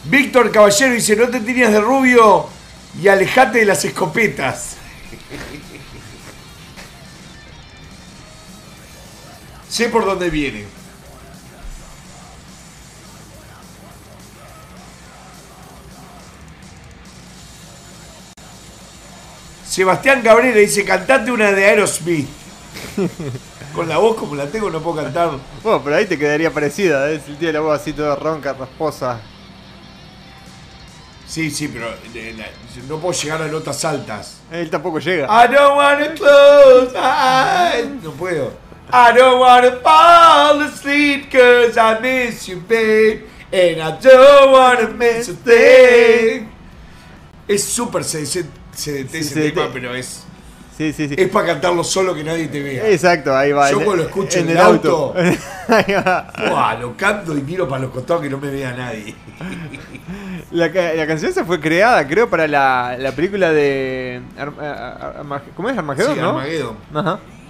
Víctor Caballero dice, no te tiñas de rubio y alejate de las escopetas. Sé por dónde viene. Sebastián Cabrera dice, cantate una de Aerosmith. Con la voz como la tengo no puedo cantar. Bueno, pero ahí te quedaría parecida, ¿eh? Si tiene la voz así toda ronca, rasposa. Sí, pero no puedo llegar a notas altas. Él tampoco llega. I don't wanna close my eyes. No puedo. I don't wanna fall asleep cause I miss you, babe. And I don't wanna miss a thing. Es súper CDT ese tema, pero es... Sí. Es para cantarlo solo que nadie te vea. Exacto, ahí va. Yo cuando lo escucho en el auto, lo canto y miro para los costados que no me vea nadie. La canción se fue creada, creo, para la película de... ¿Cómo es? Armagedón, Sí, ¿no? Armagedón. Ajá.